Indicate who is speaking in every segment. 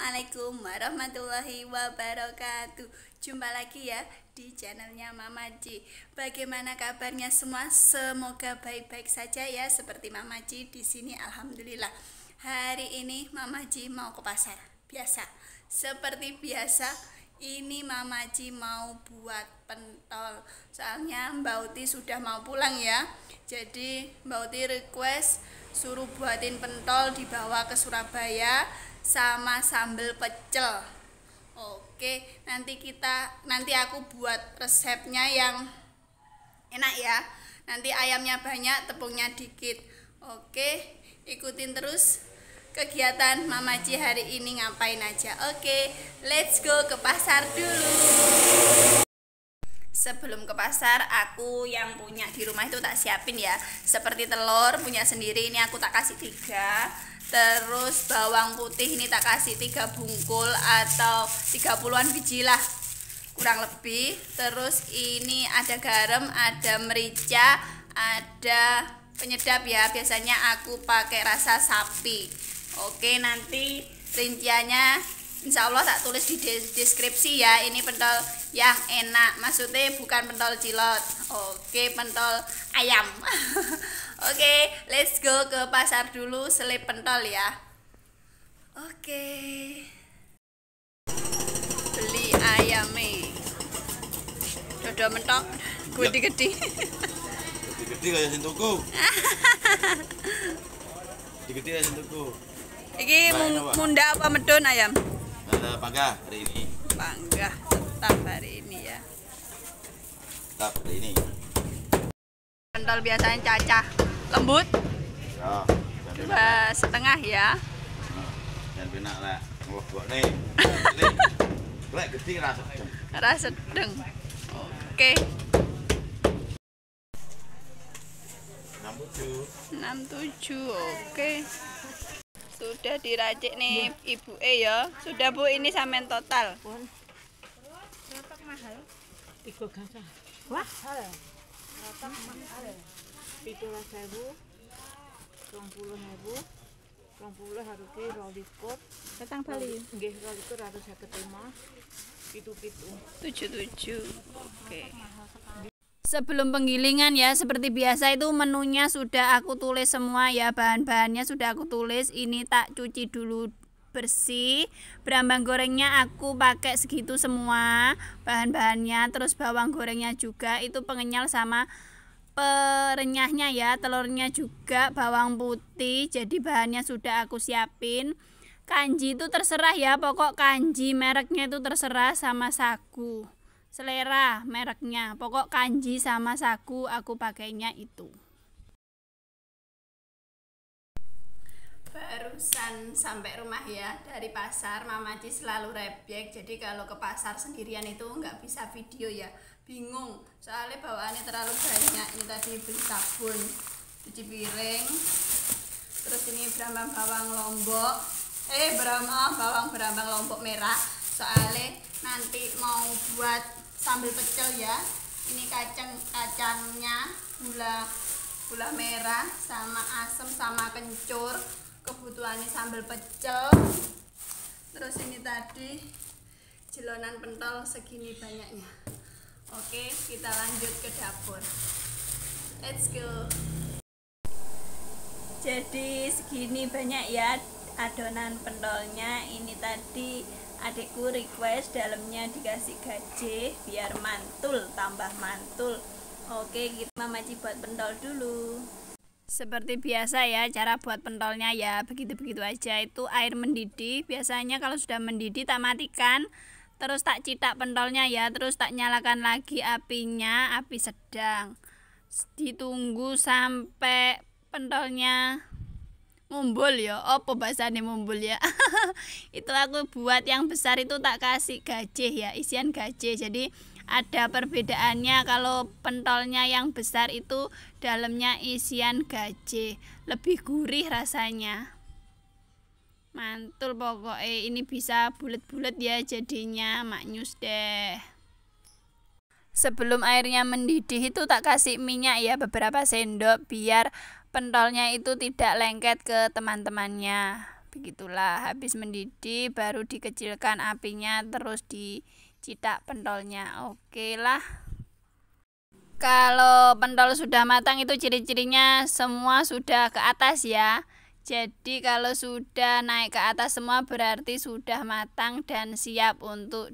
Speaker 1: Assalamualaikum warahmatullahi wabarakatuh. Jumpa lagi ya di channelnya Mama Ci. Bagaimana kabarnya semua? Semoga baik-baik saja ya. Seperti Mama Ci di sini, alhamdulillah. Hari ini Mama Ci mau ke pasar. Biasa, seperti biasa. Ini Mama Ci mau buat pentol. Soalnya Mbak Uti sudah mau pulang ya. Jadi Mbak Uti request suruh buatin pentol dibawa ke Surabaya sama sambal pecel. Oke, nanti aku buat resepnya yang enak ya. Nanti ayamnya banyak, tepungnya dikit. Oke, ikutin terus kegiatan Mama Ci hari ini ngapain aja. Oke, let's go ke pasar dulu. Sebelum ke pasar, aku yang punya di rumah itu tak siapin ya. Seperti telur punya sendiri, ini aku tak kasih 3. Terus bawang putih ini tak kasih 3 bungkul atau 30-an biji lah kurang lebih. Terus ini ada garam, ada merica, ada penyedap ya. Biasanya aku pakai rasa sapi. Oke, nanti rinciannya insya Allah tak tulis di deskripsi ya. Ini pentol yang enak, maksudnya bukan pentol cilot. Oke, pentol ayam. Oke, let's go ke pasar dulu selip pentol ya. Oke, beli ayamnya dodo mentok gede-gede.
Speaker 2: Gede kayak sing tuku. Gede kayak sing tuku.
Speaker 1: Iki munda apa medun ayam?
Speaker 2: Panggah hari ini.
Speaker 1: Panggah tetap hari ini ya.
Speaker 2: Tetap hari ini.
Speaker 1: Pentol biasanya cacah lembut.
Speaker 2: Ya,
Speaker 1: 2,5 ya.
Speaker 2: Dan benak lah. Wah, kok nih. Lek gede rasa sedeng.
Speaker 1: Rasa sedeng. Oke. 67. Oke. Sudah diracik nih ibu ya. Sudah Bu, ini sampean total.
Speaker 3: Berapa mahal? 3 gasa. Wah, berapa mahal? 17.000, 20.000, 20 harus ki 22.
Speaker 1: Datang Bali.
Speaker 3: Nggih, 22 harus 55. Pitu-pitu.
Speaker 1: 77. Oke. Sebelum penggilingan ya, seperti biasa itu menunya sudah aku tulis semua ya, bahan-bahannya sudah aku tulis. Ini tak cuci dulu bersih. Berambang gorengnya aku pakai segitu semua bahan-bahannya. Terus bawang gorengnya juga itu pengenyal sama perenyahnya ya. Telurnya juga bawang putih. Jadi bahannya sudah aku siapin. Kanji itu terserah ya, pokok kanji mereknya itu terserah sama sagu. Selera mereknya, pokok kanji sama sagu aku pakainya itu. Barusan sampai rumah ya dari pasar. Mama Ci selalu rebek, jadi kalau ke pasar sendirian itu nggak bisa video ya, bingung soalnya bawaannya terlalu banyak. Ini tadi beli sabun, cuci piring, terus ini berambang bawang lombok, bawang berambang lombok merah, soalnya nanti mau buat sambal pecel ya. Ini kacangnya, gula merah sama asam sama kencur, kebutuhannya sambal pecel. Terus ini tadi jelonan pentol segini banyaknya. Oke, kita lanjut ke dapur, let's go. Jadi segini banyak ya adonan pentolnya. Ini tadi adikku request dalamnya dikasih gaje biar mantul, tambah mantul. Oke, kita Mama Ci buat pentol dulu. Seperti biasa ya, cara buat pentolnya ya begitu-begitu aja. Itu air mendidih, biasanya kalau sudah mendidih tak matikan, terus tak citak pentolnya ya, terus tak nyalakan lagi apinya, api sedang. Ditunggu sampai pentolnya mumbul ya, apa bahasanya mumbul ya. Itu aku buat yang besar itu tak kasih gaje ya, isian gaje. Jadi ada perbedaannya, kalau pentolnya yang besar itu dalamnya isian gaje, lebih gurih rasanya, mantul pokoknya. Ini bisa bulet-bulet ya jadinya, maknyus deh. Sebelum airnya mendidih itu tak kasih minyak ya, beberapa sendok biar pentolnya itu tidak lengket ke teman-temannya. Begitulah, habis mendidih baru dikecilkan apinya, terus dicitak pentolnya. Oke lah. Kalau pentol sudah matang itu ciri-cirinya semua sudah ke atas ya. Jadi kalau sudah naik ke atas semua berarti sudah matang dan siap untuk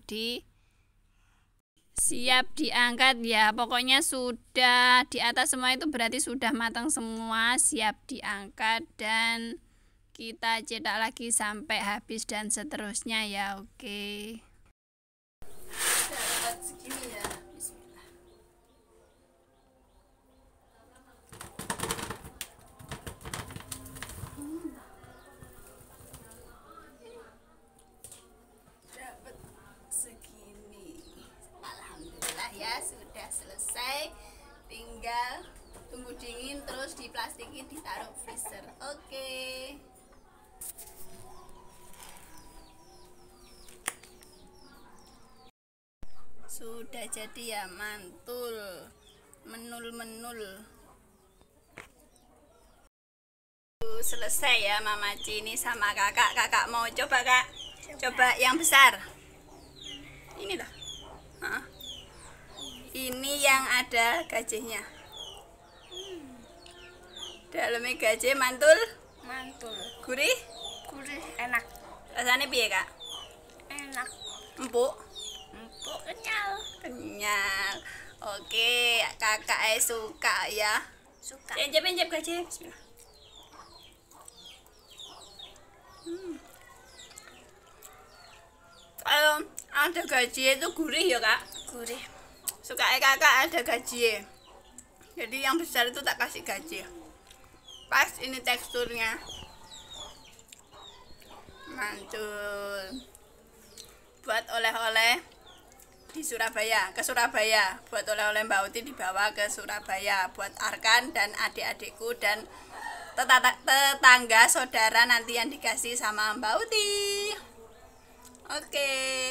Speaker 1: siap diangkat ya. Pokoknya sudah di atas semua itu berarti sudah matang semua, siap diangkat dan kita cetak lagi sampai habis dan seterusnya ya. Oke. Dapat segini ya. Bismillah. Dapat segini. Alhamdulillah ya, sudah selesai. Tinggal tunggu dingin terus diplastikin ditaruh freezer. Oke. Sudah jadi ya, mantul, menul. Selesai ya Mama Ci ini sama kakak. Kakak mau coba kak? Coba yang besar. Ini loh. Ini yang ada gajahnya. Dalamnya gajah mantul. Gurih.
Speaker 3: Enak.
Speaker 1: Rasanya piye kak?
Speaker 3: Enak.
Speaker 1: Empuk.
Speaker 3: Kenyal.
Speaker 1: Oke, kakak suka ya.
Speaker 3: Suka.
Speaker 1: Pencet gajah. Bismillah. Kalau ada gaji itu gurih ya kak.
Speaker 3: Gurih.
Speaker 1: Suka kakak ada gaji. Jadi yang besar itu tak kasih gaji. Pas ini teksturnya. Mantul. Buat oleh-oleh di Surabaya, ke Surabaya. Buat oleh-oleh Mbak Uti dibawa ke Surabaya. Buat Arkan dan adik-adikku dan tetangga saudara nanti yang dikasih sama Mbak Uti. Oke.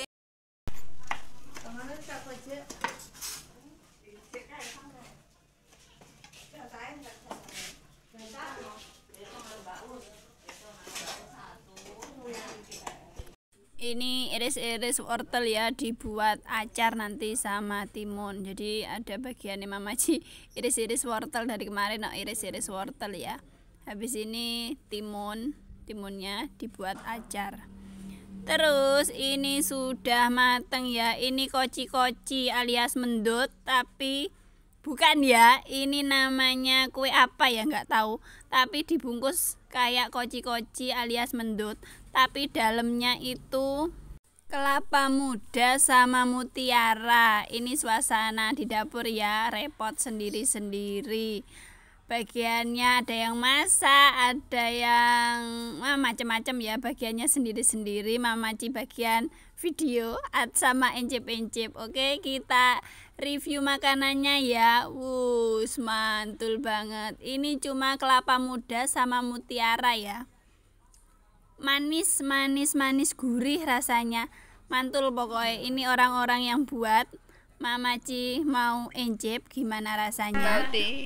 Speaker 1: Ini iris-iris wortel ya, dibuat acar nanti sama timun. Jadi ada bagiannya Mama Ci iris-iris wortel dari kemarin, iris-iris wortel ya. Habis ini timunnya dibuat acar. Terus ini sudah mateng ya. Ini koci-koci alias mendut, tapi bukan ya. Ini namanya kue apa ya nggak tahu. Tapi dibungkus kayak koci-koci alias mendut. Tapi dalamnya itu kelapa muda sama mutiara. Ini suasana di dapur ya, repot sendiri-sendiri. Bagiannya ada yang masak, ada yang macam-macam ya, bagiannya sendiri-sendiri. Mama Ci bagian video sama encep-encep. Oke, kita review makanannya ya. Wuss, mantul banget. Ini cuma kelapa muda sama mutiara ya. Manis gurih rasanya. Mantul pokoknya. Ini orang-orang yang buat. Mama Ci mau encep gimana rasanya.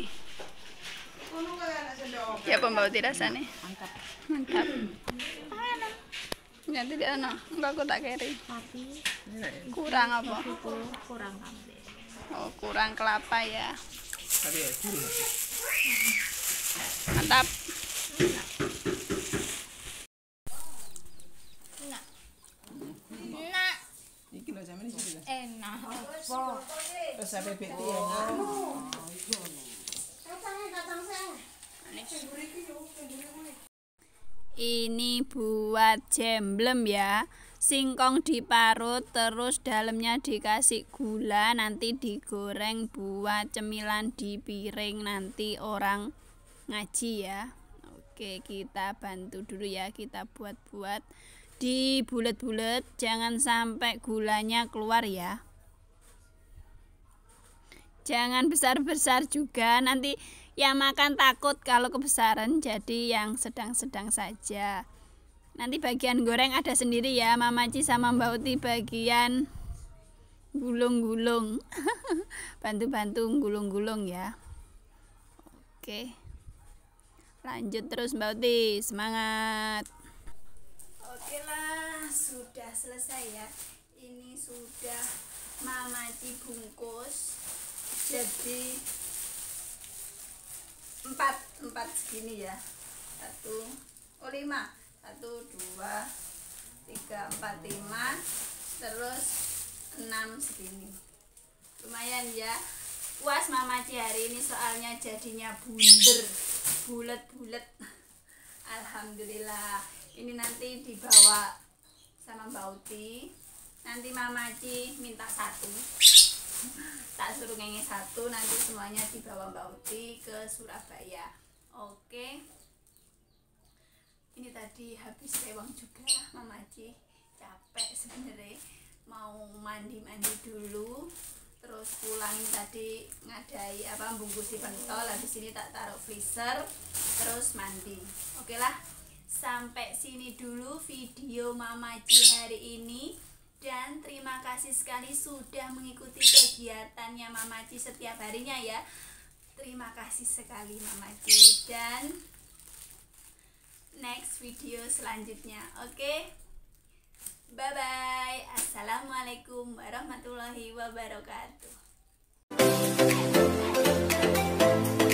Speaker 1: Ya pembauti rasanya. Mantap. Ya tidak enggak aku tak keri. Kurang apa?
Speaker 3: Kurang kambing.
Speaker 1: Oh, kurang kelapa ya. Mantap.
Speaker 3: Enak.
Speaker 4: Terus sampai beti enak.
Speaker 1: Ini buat jemblem ya. Singkong diparut terus dalamnya dikasih gula, nanti digoreng buat cemilan di piring nanti orang ngaji ya. Oke, kita bantu dulu ya, kita buat-buat di bulet-bulet, jangan sampai gulanya keluar ya. Jangan besar-besar juga, nanti yang makan takut kalau kebesaran, jadi yang sedang-sedang saja. Nanti bagian goreng ada sendiri ya, Mama Ci sama Mbak Uti bagian gulung-gulung. Bantu-bantu gulung-gulung ya. Oke. Lanjut terus Mbak Uti, semangat. Oke lah, sudah selesai ya. Ini sudah Mama Ci bungkus. Jadi empat segini ya. 5. 1, 2, 3, 4, 5. Terus 6 segini. Lumayan ya. Puas Mama Ci hari ini soalnya jadinya bulet-bulet. Alhamdulillah. Ini nanti dibawa sama Mbak Uti. Nanti Mama Ci minta 1. Tak suruh ngenge 1, nanti semuanya dibawa Mbak Uti ke Surabaya. Oke. Ini tadi habis rewang juga Mama Ci. Capek sebenarnya. Mau mandi-mandi dulu. Terus pulang tadi ngadai bungkusi pentol. Habis ini tak taruh freezer. Terus mandi. Oke lah. Sampai sini dulu video Mama Ci hari ini, dan terima kasih sekali sudah mengikuti kegiatannya Mama Ci setiap harinya ya. Terima kasih sekali Mama Ci, dan next video selanjutnya. Oke, bye bye. Assalamualaikum warahmatullahi wabarakatuh.